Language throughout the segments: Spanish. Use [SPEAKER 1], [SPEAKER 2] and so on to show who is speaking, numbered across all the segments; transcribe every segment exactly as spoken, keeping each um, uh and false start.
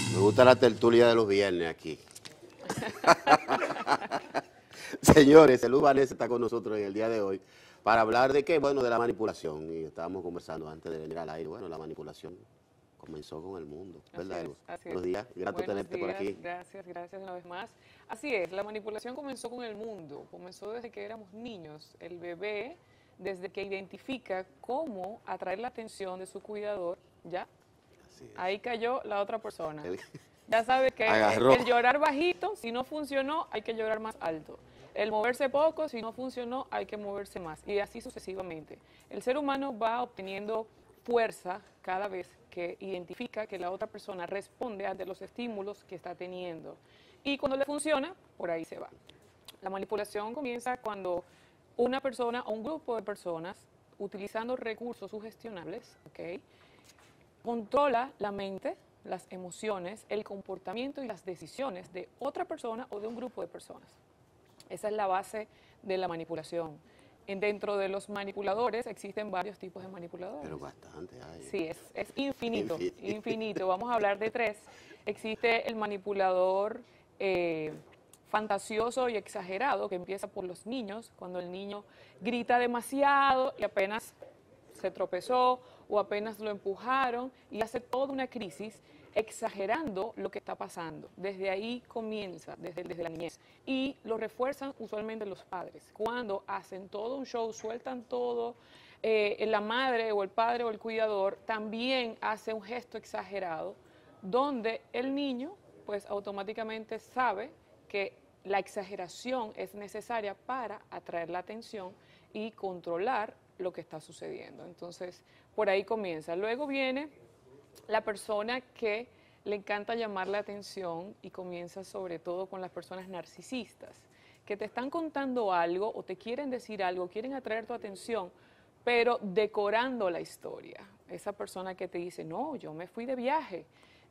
[SPEAKER 1] Me gusta la tertulia de los viernes aquí. Señores, Luz Vanessa está con nosotros en el día de hoy para hablar de qué, bueno, de la manipulación. Y estábamos conversando antes de venir al aire. Bueno, la manipulación comenzó con el mundo, ¿verdad, Luz? Buenos días, grato
[SPEAKER 2] Buenos
[SPEAKER 1] tenerte
[SPEAKER 2] días,
[SPEAKER 1] por aquí.
[SPEAKER 2] gracias, gracias una vez más. Así es, la manipulación comenzó con el mundo, comenzó desde que éramos niños. El bebé, desde que identifica cómo atraer la atención de su cuidador, ya,
[SPEAKER 1] Así es.
[SPEAKER 2] ahí cayó la otra persona.
[SPEAKER 1] El-
[SPEAKER 2] Ya sabe que
[SPEAKER 1] Agarró.
[SPEAKER 2] el llorar bajito, si no funcionó, hay que llorar más alto. El moverse poco, si no funcionó, hay que moverse más. Y así sucesivamente. El ser humano va obteniendo fuerza cada vez que identifica que la otra persona responde ante los estímulos que está teniendo. Y cuando le funciona, por ahí se va. La manipulación comienza cuando una persona o un grupo de personas, utilizando recursos sugestionables, ¿ok?, controla la mente, las emociones, el comportamiento y las decisiones de otra persona o de un grupo de personas. Esa es la base de la manipulación. En dentro de los manipuladores existen varios tipos de manipuladores.
[SPEAKER 1] Pero bastante hay.
[SPEAKER 2] Sí, es, es infinito,
[SPEAKER 1] Infinito.
[SPEAKER 2] infinito. Vamos a hablar de tres. Existe el manipulador eh, fantasioso y exagerado, que empieza por los niños, cuando el niño grita demasiado y apenas se tropezó o apenas lo empujaron y hace toda una crisis exagerando lo que está pasando. Desde ahí comienza, desde, desde la niñez. Y lo refuerzan usualmente los padres. Cuando hacen todo un show, sueltan todo, eh, la madre o el padre o el cuidador también hace un gesto exagerado, donde el niño pues automáticamente sabe que la exageración es necesaria para atraer la atención y controlar lo que está sucediendo. Entonces, por ahí comienza. Luego viene la persona que le encanta llamar la atención y comienza sobre todo con las personas narcisistas, que te están contando algo o te quieren decir algo, quieren atraer tu atención, pero decorando la historia. Esa persona que te dice, no, yo me fui de viaje,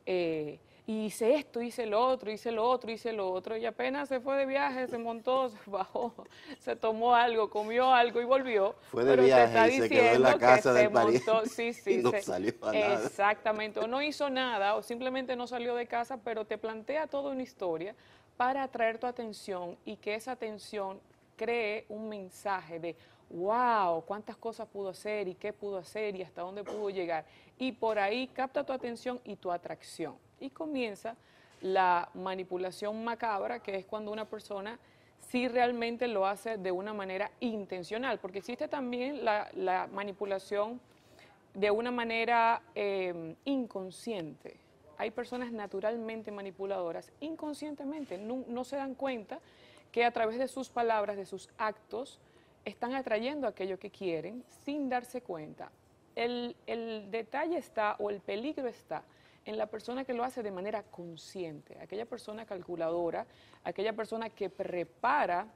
[SPEAKER 2] eh, y hice esto, hice lo otro, hice lo otro, hice lo otro, y apenas se fue de viaje, se montó, se bajó, se tomó algo, comió algo y volvió,
[SPEAKER 1] Fue de
[SPEAKER 2] pero te está
[SPEAKER 1] viaje y se quedó en la
[SPEAKER 2] diciendo que
[SPEAKER 1] casa
[SPEAKER 2] se
[SPEAKER 1] del pariente
[SPEAKER 2] montó, sí,
[SPEAKER 1] y
[SPEAKER 2] sí,
[SPEAKER 1] no
[SPEAKER 2] se-
[SPEAKER 1] salió a nada.
[SPEAKER 2] exactamente, o no hizo nada, o simplemente no salió de casa, pero te plantea toda una historia para atraer tu atención y que esa atención cree un mensaje de wow, cuántas cosas pudo hacer y qué pudo hacer y hasta dónde pudo llegar. Y por ahí capta tu atención y tu atracción. Y comienza la manipulación macabra, que es cuando una persona sí realmente lo hace de una manera intencional, porque existe también la, la manipulación de una manera eh, inconsciente. Hay personas naturalmente manipuladoras, inconscientemente, no, no se dan cuenta que a través de sus palabras, de sus actos, están atrayendo aquello que quieren sin darse cuenta. El, el detalle está, o el peligro está, en la persona que lo hace de manera consciente, aquella persona calculadora, aquella persona que prepara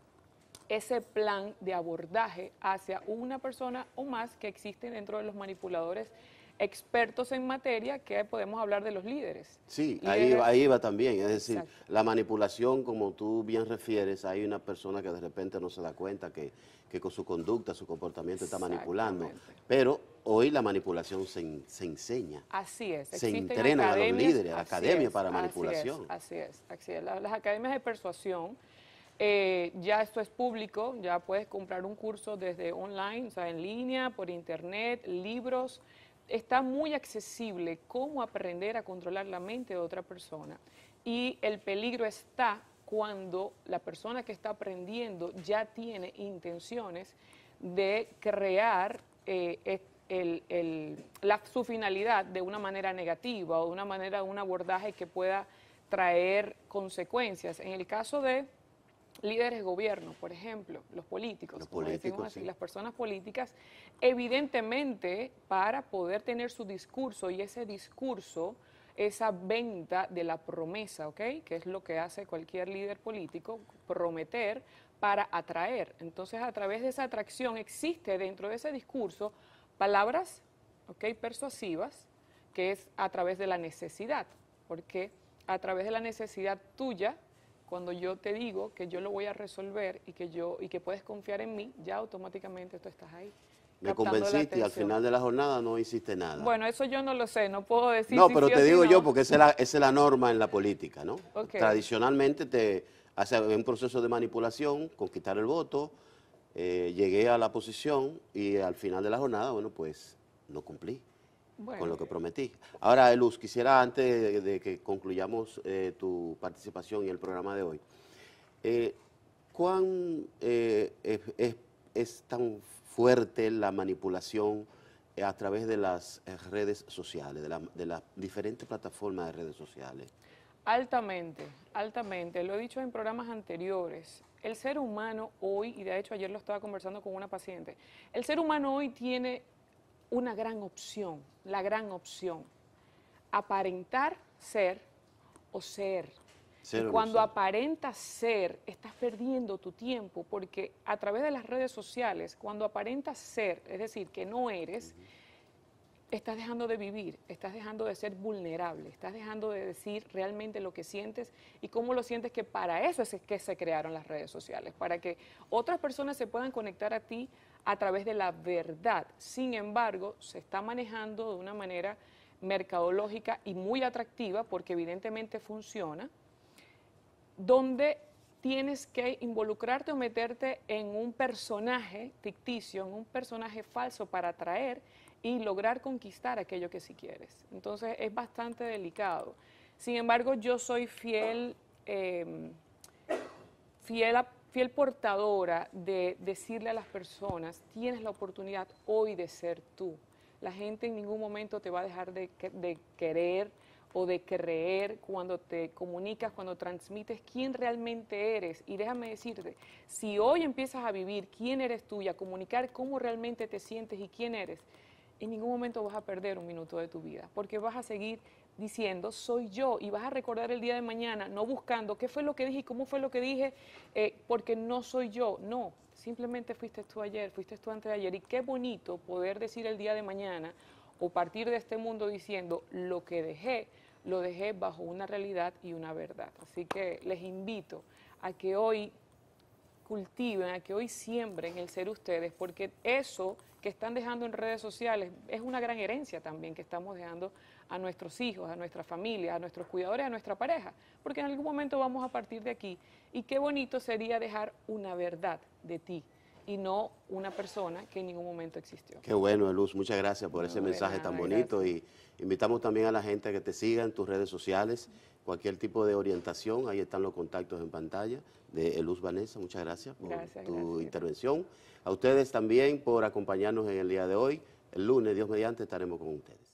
[SPEAKER 2] ese plan de abordaje hacia una persona o más que existen dentro de los manipuladores expertos en materia, que podemos hablar de los líderes.
[SPEAKER 1] Sí, ahí
[SPEAKER 2] Líderes,
[SPEAKER 1] va, ahí va también, es decir,
[SPEAKER 2] exacto.
[SPEAKER 1] la manipulación, como tú bien refieres, hay una persona que de repente no se da cuenta que, que con su conducta, su comportamiento está manipulando,
[SPEAKER 2] Exactamente.
[SPEAKER 1] pero hoy la manipulación se, en- se enseña,
[SPEAKER 2] Así es,
[SPEAKER 1] se
[SPEAKER 2] existen
[SPEAKER 1] entrenan a los
[SPEAKER 2] academias,
[SPEAKER 1] líderes, a la
[SPEAKER 2] así
[SPEAKER 1] academia
[SPEAKER 2] es,
[SPEAKER 1] para
[SPEAKER 2] así es,
[SPEAKER 1] manipulación.
[SPEAKER 2] así es, así es. La- Las academias de persuasión, eh, ya esto es público, ya puedes comprar un curso desde online, o sea, en línea, por internet, libros. Está muy accesible cómo aprender a controlar la mente de otra persona. Y el peligro está cuando la persona que está aprendiendo ya tiene intenciones de crear eh, es- el- el- la, su finalidad de una manera negativa o de una manera, un abordaje que pueda traer consecuencias. En el caso de líderes de gobierno, por ejemplo, los políticos,
[SPEAKER 1] Los
[SPEAKER 2] como decimos
[SPEAKER 1] políticos,
[SPEAKER 2] así,
[SPEAKER 1] sí.
[SPEAKER 2] las personas políticas, evidentemente para poder tener su discurso y ese discurso, esa venta de la promesa, ¿ok? Que es lo que hace cualquier líder político, prometer para atraer. Entonces, a través de esa atracción existe dentro de ese discurso palabras, ¿ok?, persuasivas, que es a través de la necesidad, porque a través de la necesidad tuya, cuando yo te digo que yo lo voy a resolver y que yo y que puedes confiar en mí, ya automáticamente tú estás ahí.
[SPEAKER 1] Me convenciste y al final de la jornada no hiciste nada.
[SPEAKER 2] Bueno, eso yo no lo sé, no puedo decir
[SPEAKER 1] No,
[SPEAKER 2] si
[SPEAKER 1] pero
[SPEAKER 2] sí
[SPEAKER 1] te
[SPEAKER 2] o si
[SPEAKER 1] digo
[SPEAKER 2] no.
[SPEAKER 1] yo porque esa es, la, esa es la norma en la política, ¿no?
[SPEAKER 2] Okay.
[SPEAKER 1] Tradicionalmente te hace un proceso de manipulación, conquistar el voto, eh, llegué a la posición y al final de la jornada, bueno, pues no cumplí bueno. con lo que prometí. Ahora, Luz, quisiera antes de, de que concluyamos eh, tu participación en el programa de hoy, eh, ¿cuán eh, es, es, es tan fuerte la manipulación a través de las redes sociales, de, la, de las diferentes plataformas de redes sociales?
[SPEAKER 2] Altamente, altamente. Lo he dicho en programas anteriores. El ser humano hoy, y de hecho ayer lo estaba conversando con una paciente, el ser humano hoy tiene una gran opción, la gran opción, aparentar ser o ser. Ser y cuando no ser. aparentas ser, estás perdiendo tu tiempo, porque a través de las redes sociales, cuando aparentas ser, es decir, que no eres, uh-huh. estás dejando de vivir, estás dejando de ser vulnerable, estás dejando de decir realmente lo que sientes y cómo lo sientes, que para eso es que se crearon las redes sociales, para que otras personas se puedan conectar a ti a través de la verdad. Sin embargo, se está manejando de una manera mercadológica y muy atractiva, porque evidentemente funciona, donde tienes que involucrarte o meterte en un personaje ficticio, en un personaje falso para atraer y lograr conquistar aquello que sí quieres. Entonces es bastante delicado. Sin embargo, yo soy fiel, eh, fiel, a, fiel portadora de decirle a las personas, tienes la oportunidad hoy de ser tú. La gente en ningún momento te va a dejar de, de querer o de creer cuando te comunicas, cuando transmites quién realmente eres. Y déjame decirte, si hoy empiezas a vivir quién eres tú y a comunicar cómo realmente te sientes y quién eres, en ningún momento vas a perder un minuto de tu vida, porque vas a seguir diciendo, soy yo, y vas a recordar el día de mañana, no buscando qué fue lo que dije y cómo fue lo que dije, eh, porque no soy yo, no, simplemente fuiste tú ayer, fuiste tú antes de ayer, y qué bonito poder decir el día de mañana, o partir de este mundo diciendo, lo que dejé, lo dejé bajo una realidad y una verdad. Así que les invito a que hoy cultiven, a que hoy siembren el ser ustedes, porque eso que están dejando en redes sociales es una gran herencia también que estamos dejando a nuestros hijos, a nuestra familia, a nuestros cuidadores, a nuestra pareja, porque en algún momento vamos a partir de aquí, y qué bonito sería dejar una verdad de ti y no una persona que en ningún momento existió.
[SPEAKER 1] Qué bueno, Luz, muchas gracias por no, ese mensaje nada, tan bonito, gracias. Y invitamos también a la gente a que te siga en tus redes sociales, cualquier tipo de orientación, ahí están los contactos en pantalla de Luz Vanessa. Muchas gracias por
[SPEAKER 2] gracias,
[SPEAKER 1] tu
[SPEAKER 2] gracias.
[SPEAKER 1] intervención. A ustedes también por acompañarnos en el día de hoy. El lunes, Dios mediante, estaremos con ustedes.